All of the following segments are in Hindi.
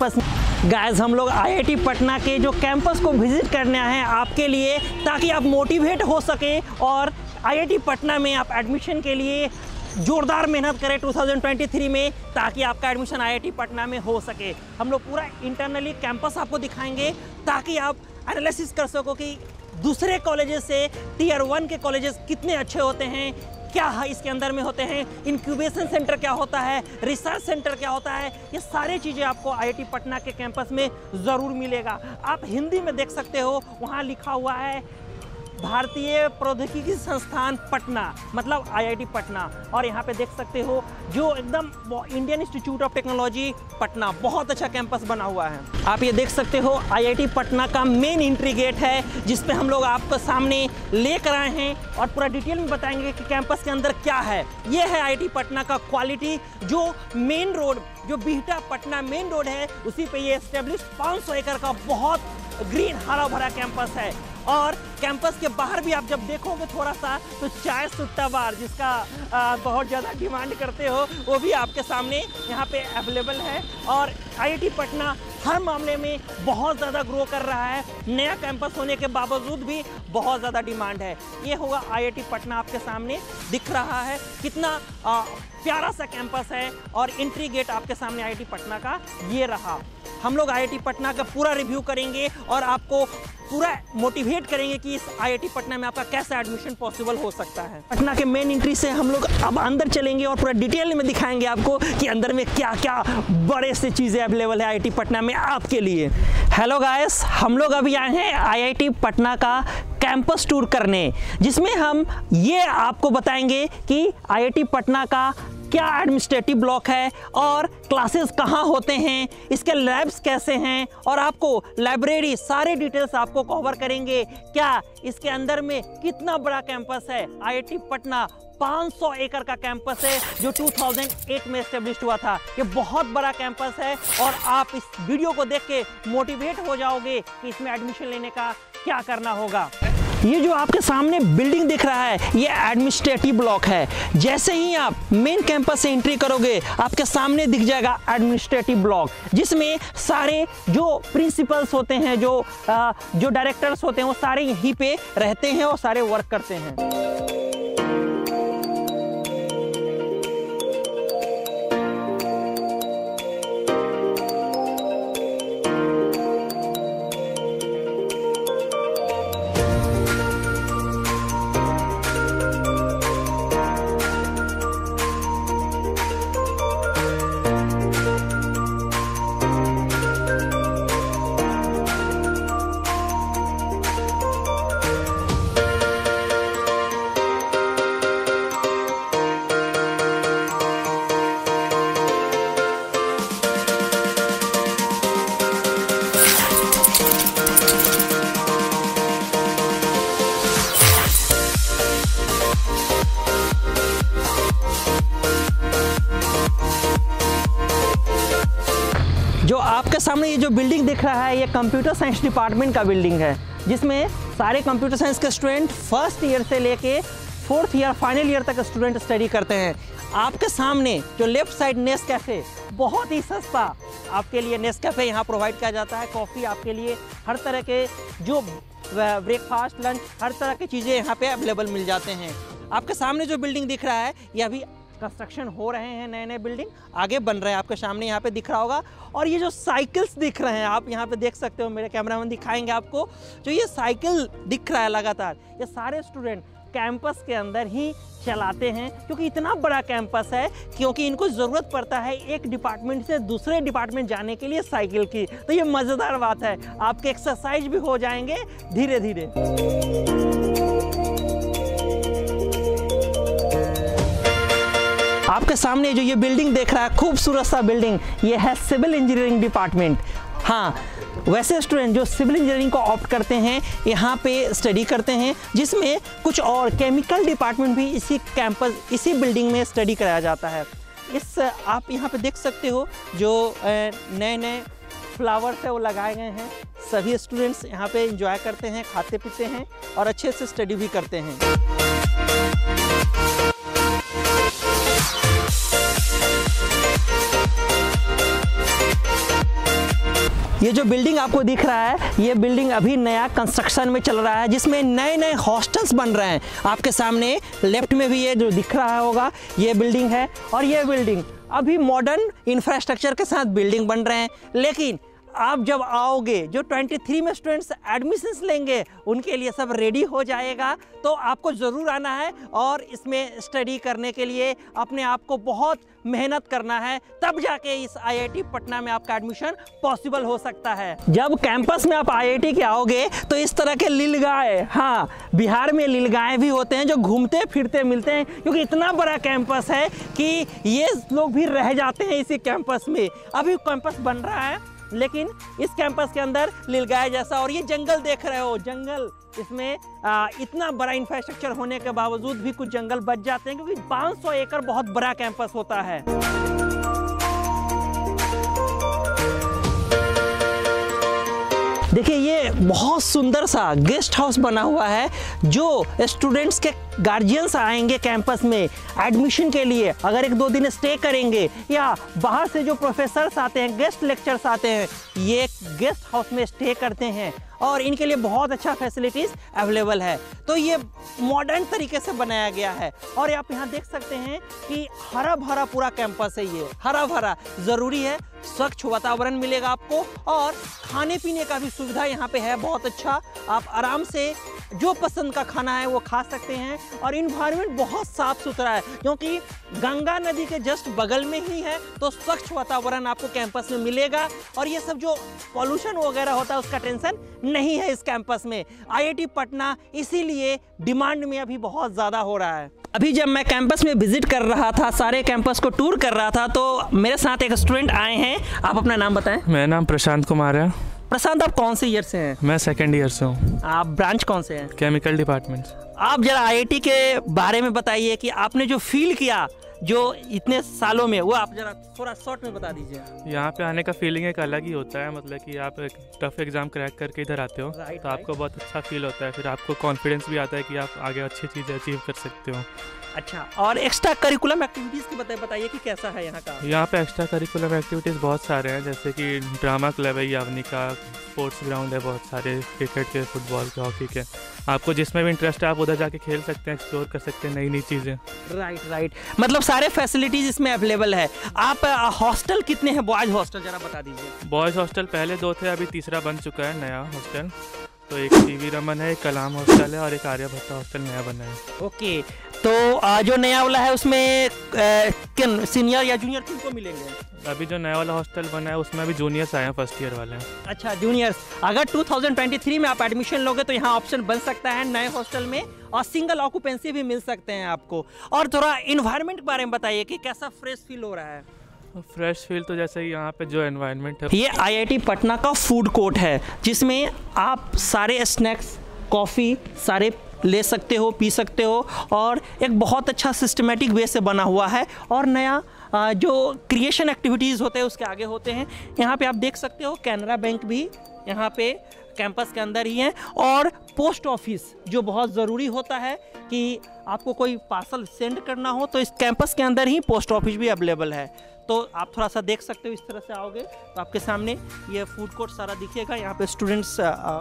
कैंपस। गाइस, हम लोग आईआईटी पटना के जो कैंपस को विजिट करने आए हैं आपके लिए, ताकि आप मोटिवेट हो सके और आईआईटी पटना में आप एडमिशन के लिए जोरदार मेहनत करें 2023 में, ताकि आपका एडमिशन आईआईटी पटना में हो सके। हम लोग पूरा इंटरनली कैंपस आपको दिखाएंगे ताकि आप एनालिसिस कर सको कि दूसरे कॉलेजेस से टियर 1 के कॉलेजेस कितने अच्छे होते हैं, क्या इसके अंदर में होते हैं, इंक्यूबेशन सेंटर क्या होता है, रिसर्च सेंटर क्या होता है। ये सारी चीज़ें आपको आईआईटी पटना के कैंपस में ज़रूर मिलेगा। आप हिंदी में देख सकते हो, वहाँ लिखा हुआ है भारतीय प्रौद्योगिकी संस्थान पटना, मतलब आईआईटी पटना। और यहाँ पे देख सकते हो जो एकदम Indian Institute of Technology Patna, बहुत अच्छा कैंपस बना हुआ है। आप ये देख सकते हो आईआईटी पटना का मेन एंट्री गेट है, जिसपे हम लोग आपको सामने लेकर आए हैं और पूरा डिटेल में बताएंगे कि कैंपस के अंदर क्या है। ये है आईआईटी पटना का क्वालिटी, जो मेन रोड, जो बिहटा पटना मेन रोड है, उसी पे ये एस्टेब्लिश 500 एकड़ का बहुत ग्रीन हरा भरा कैंपस है। और कैंपस के बाहर भी आप जब देखोगे थोड़ा सा, तो चाय सुट्टा बार, जिसका बहुत ज़्यादा डिमांड करते हो, वो भी आपके सामने यहाँ पे अवेलेबल है। और आईआईटी पटना हर मामले में बहुत ज़्यादा ग्रो कर रहा है, नया कैंपस होने के बावजूद भी बहुत ज़्यादा डिमांड है। ये होगा आईआईटी पटना आपके सामने दिख रहा है, कितना प्यारा सा कैंपस है। और एंट्री गेट आपके सामने आईआईटी पटना का ये रहा। हम लोग आईआईटी पटना का पूरा रिव्यू करेंगे और आपको पूरा मोटिवेट करेंगे कि इस आईआईटी पटना में आपका कैसा एडमिशन पॉसिबल हो सकता है। पटना के मेन एंट्री से हम लोग अब अंदर चलेंगे और पूरा डिटेल में दिखाएंगे आपको कि अंदर में क्या क्या बड़े से चीज़ें अवेलेबल है आईआईटी पटना में आपके लिए। हेलो गाइस, हम लोग अभी आए हैं आईआईटी पटना का कैंपस टूर करने, जिसमें हम ये आपको बताएंगे कि आईआईटी पटना का क्या एडमिनिस्ट्रेटिव ब्लॉक है और क्लासेस कहाँ होते हैं, इसके लैब्स कैसे हैं, और आपको लाइब्रेरी सारे डिटेल्स आपको कवर करेंगे। क्या इसके अंदर में कितना बड़ा कैंपस है। आईआईटी पटना 500 एकड़ का कैंपस है, जो 2008 में एस्टेब्लिश हुआ था। ये बहुत बड़ा कैंपस है और आप इस वीडियो को देख के मोटिवेट हो जाओगे कि इसमें एडमिशन लेने का क्या करना होगा। ये जो आपके सामने बिल्डिंग दिख रहा है, ये एडमिनिस्ट्रेटिव ब्लॉक है। जैसे ही आप मेन कैंपस से एंट्री करोगे, आपके सामने दिख जाएगा एडमिनिस्ट्रेटिव ब्लॉक, जिसमें सारे जो प्रिंसिपल्स होते हैं, जो डायरेक्टर्स होते हैं, वो सारे यहीं पे रहते हैं और सारे वर्क करते हैं। जो आपके सामने ये जो बिल्डिंग दिख रहा है, ये कंप्यूटर साइंस डिपार्टमेंट का बिल्डिंग है, जिसमें सारे कंप्यूटर साइंस के स्टूडेंट फर्स्ट ईयर से लेके 4th ईयर फाइनल ईयर तक स्टूडेंट स्टडी करते हैं। आपके सामने जो लेफ्ट साइड नेस्कैफे, बहुत ही सस्ता आपके लिए नेस्कैफे यहाँ प्रोवाइड किया जाता है। कॉफ़ी आपके लिए, हर तरह के जो ब्रेकफास्ट, लंच, हर तरह की चीज़ें यहाँ पे अवेलेबल मिल जाते हैं। आपके सामने जो बिल्डिंग दिख रहा है, ये अभी कंस्ट्रक्शन हो रहे हैं, नए नए बिल्डिंग आगे बन रहे हैं, आपके सामने यहाँ पे दिख रहा होगा। और ये जो साइकिल्स दिख रहे हैं, आप यहाँ पे देख सकते हो, मेरे कैमरामैन दिखाएंगे आपको। जो ये साइकिल दिख रहा है लगातार, ये सारे स्टूडेंट कैंपस के अंदर ही चलाते हैं, क्योंकि इतना बड़ा कैंपस है, क्योंकि इनको ज़रूरत पड़ता है एक डिपार्टमेंट से दूसरे डिपार्टमेंट जाने के लिए साइकिल की। तो ये मज़ेदार बात है, आपके एक्सरसाइज भी हो जाएंगे धीरे धीरे। आपके सामने जो ये बिल्डिंग देख रहा है, खूबसूरत सा बिल्डिंग, ये है सिविल इंजीनियरिंग डिपार्टमेंट। हाँ, वैसे स्टूडेंट जो सिविल इंजीनियरिंग को ऑप्ट करते हैं, यहाँ पे स्टडी करते हैं, जिसमें कुछ और केमिकल डिपार्टमेंट भी इसी कैंपस, इसी बिल्डिंग में स्टडी कराया जाता है। आप यहाँ पे देख सकते हो जो नए नए फ्लावर्स है वो लगाए गए हैं। सभी स्टूडेंट्स यहाँ पे एंजॉय करते हैं, खाते पीते हैं और अच्छे से स्टडी भी करते हैं। ये जो बिल्डिंग आपको दिख रहा है, ये बिल्डिंग अभी नया कंस्ट्रक्शन में चल रहा है, जिसमें नए नए हॉस्टल्स बन रहे हैं। आपके सामने लेफ्ट में भी ये जो दिख रहा होगा, ये बिल्डिंग है। और ये बिल्डिंग अभी मॉडर्न इंफ्रास्ट्रक्चर के साथ बिल्डिंग बन रहे हैं। लेकिन आप जब आओगे, जो 23 में स्टूडेंट्स एडमिशन्स लेंगे, उनके लिए सब रेडी हो जाएगा। तो आपको ज़रूर आना है और इसमें स्टडी करने के लिए अपने आप को बहुत मेहनत करना है, तब जाके इस IIT पटना में आपका एडमिशन पॉसिबल हो सकता है। जब कैंपस में आप IIT के आओगे तो इस तरह के लीलगाय, हाँ, बिहार में लीलगाय भी होते हैं जो घूमते फिरते मिलते हैं, क्योंकि इतना बड़ा कैंपस है कि ये लोग भी रह जाते हैं इसी कैंपस में। अभी कैंपस बन रहा है, लेकिन इस कैंपस के अंदर लीलगाय जैसा, और ये जंगल देख रहे हो, जंगल, इसमें इतना बड़ा इंफ्रास्ट्रक्चर होने के बावजूद भी कुछ जंगल बच जाते हैं, क्योंकि 500 एकड़ बहुत बड़ा कैंपस होता है। देखिए, ये बहुत सुंदर सा गेस्ट हाउस बना हुआ है, जो स्टूडेंट्स के गार्जियंस आएंगे कैंपस में एडमिशन के लिए, अगर 1-2 दिन स्टे करेंगे, या बाहर से जो प्रोफेसर्स आते हैं, गेस्ट लेक्चर्स आते हैं, ये गेस्ट हाउस में स्टे करते हैं और इनके लिए बहुत अच्छा फैसिलिटीज़ अवेलेबल है। तो ये मॉडर्न तरीके से बनाया गया है। और आप यहाँ देख सकते हैं कि हरा भरा पूरा कैंपस है। ये हरा भरा ज़रूरी है, स्वच्छ वातावरण मिलेगा आपको, और खाने पीने का भी सुविधा यहाँ पे है बहुत अच्छा। आप आराम से जो पसंद का खाना है वो खा सकते हैं। और इन्वायरमेंट बहुत साफ़ सुथरा है, क्योंकि गंगा नदी के जस्ट बगल में ही है, तो स्वच्छ वातावरण आपको कैंपस में मिलेगा। और ये सब जो पॉल्यूशन वगैरह होता है उसका टेंशन नहीं है इस कैंपस में। IIT पटना इसीलिए डिमांड में अभी बहुत ज़्यादा हो रहा है। अभी जब मैं कैंपस में विजिट कर रहा था, सारे कैंपस को टूर कर रहा था, तो मेरे साथ एक स्टूडेंट आए हैं। आप अपना नाम बताएं। मेरा नाम प्रशांत कुमार है। प्रशांत, आप कौन से ईयर से हैं? मैं 2nd ईयर से हूँ। आप ब्रांच कौन से हैं? Chemical department. आप जरा IIT के बारे में बताइए कि आपने जो फील किया जो इतने सालों में, वो आप जरा थोड़ा शॉर्ट में बता दीजिए। यहाँ पे आने का फीलिंग एक अलग ही होता है, मतलब कि आप एक टफ एग्जाम क्रैक करके इधर आते हो, तो आपको बहुत अच्छा फील होता है। फिर आपको कॉन्फिडेंस भी आता है कि आप आगे अच्छी चीज़ें अचीव कर सकते हो। अच्छा, और एक्स्ट्रा करिकुलम एक्टिविटीज़ की बताइए कि कैसा है यहाँ का? यहाँ पे एक्स्ट्रा करिकुलम एक्टिविटीज़ बहुत सारे हैं, जैसे कि ड्रामा क्लब है यावनी का, स्पोर्ट्स ग्राउंड है बहुत सारे, क्रिकेट के, फुटबॉल के, हॉकी के। आपको जिसमें भी इंटरेस्ट है आप उधर जाके खेल सकते हैं, एक्सप्लोर कर सकते हैं नई नई चीज़ें। राइट, मतलब सारे फैसिलिटीज़ इसमें अवेलेबल है। आप हॉस्टल कितने हैं? बॉयज़ हॉस्टल जरा बता दीजिए। बॉयज़ हॉस्टल पहले 2 थे, अभी तीसरा बन चुका है नया हॉस्टल। तो एक CV रमन है, एक कलाम हॉस्टल है, और एक आर्यभट्टा हॉस्टल नया बना है। ओके, तो जो नया वाला है उसमें किन सीनियर या जूनियर किनको मिलेंगे? अभी जो नया वाला हॉस्टल बना है उसमें अभी जूनियर्स आए हैं, 1st ईयर वाले। अच्छा, जूनियर्स। अगर 2023 में आप एडमिशन लोगे तो यहाँ ऑप्शन बन सकता है नए हॉस्टल में, और सिंगल ऑक्यूपेंसी भी मिल सकते हैं आपको। और थोड़ा इन्वायरमेंट के बारे में बताइए कि कैसा फ्रेश फील हो रहा है? फ्रेश फील तो जैसे यहाँ पे जो एनवायरनमेंट है, ये IIT पटना का फूड कोर्ट है, जिसमें आप सारे स्नैक्स, कॉफ़ी सारे ले सकते हो, पी सकते हो, और एक बहुत अच्छा सिस्टमेटिक वे से बना हुआ है। और नया जो क्रिएशन एक्टिविटीज़ होते हैं उसके आगे होते हैं। यहाँ पे आप देख सकते हो कैनरा बैंक भी यहाँ पे कैंपस के अंदर ही है, और पोस्ट ऑफिस जो बहुत ज़रूरी होता है कि आपको कोई पार्सल सेंड करना हो तो इस कैंपस के अंदर ही पोस्ट ऑफिस भी अवेलेबल है। तो आप थोड़ा सा देख सकते हो, इस तरह से आओगे तो आपके सामने ये फूड कोर्ट सारा दिखेगा। यहाँ पे स्टूडेंट्स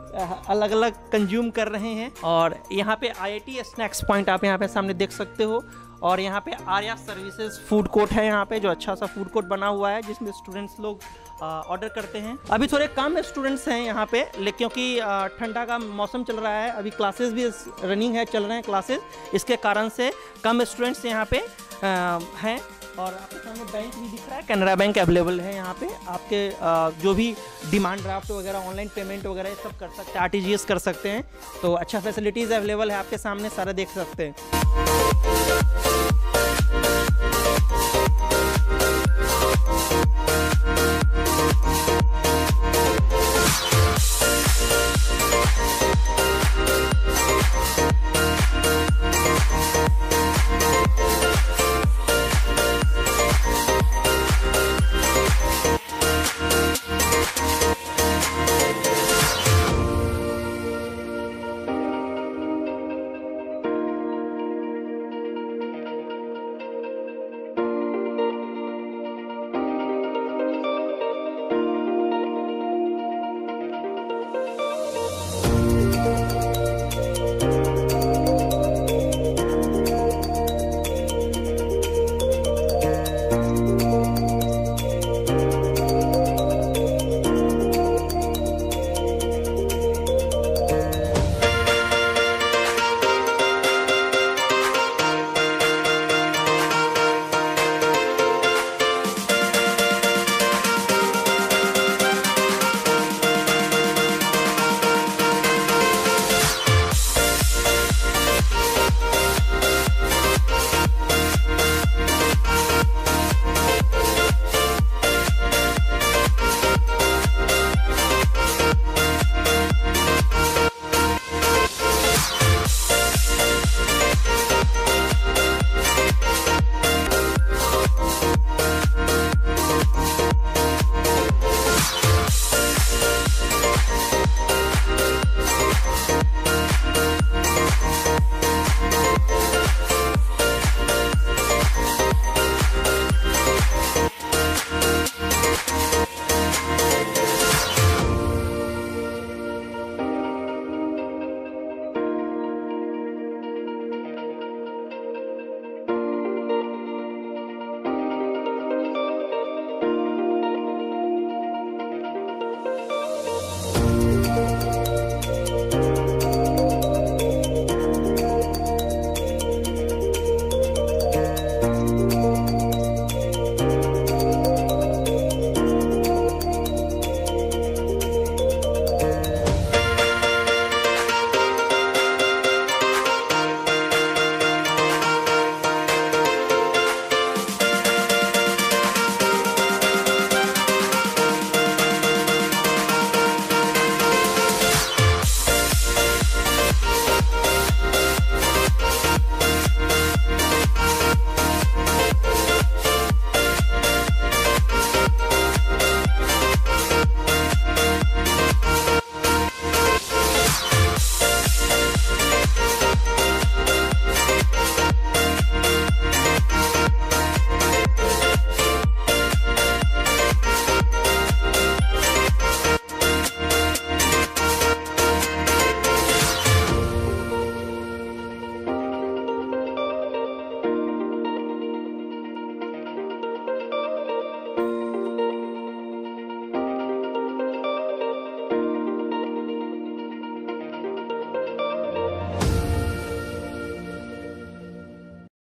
अलग अलग कंज्यूम कर रहे हैं, और यहाँ पे IIT स्नैक्स पॉइंट आप यहाँ पे सामने देख सकते हो। और यहाँ पे आर्या सर्विसेज फूड कोर्ट है यहाँ पे, जो अच्छा सा फूड कोर्ट बना हुआ है, जिसमें स्टूडेंट्स लोग ऑर्डर करते हैं। अभी थोड़े कम स्टूडेंट्स हैं यहाँ पे, क्योंकि ठंडा का मौसम चल रहा है, अभी क्लासेस भी रनिंग है, चल रहे हैं क्लासेस, इसके कारण से कम स्टूडेंट्स यहाँ पे हैं। और आपके सामने बैंक भी दिख रहा है, कैनरा बैंक अवेलेबल है यहाँ पे। आपके जो भी डिमांड ड्राफ्ट वगैरह, ऑनलाइन पेमेंट वगैरह सब कर सकते हैं, RTGS कर सकते हैं। तो अच्छा फैसिलिटीज़ अवेलेबल है आपके सामने, सारा देख सकते हैं।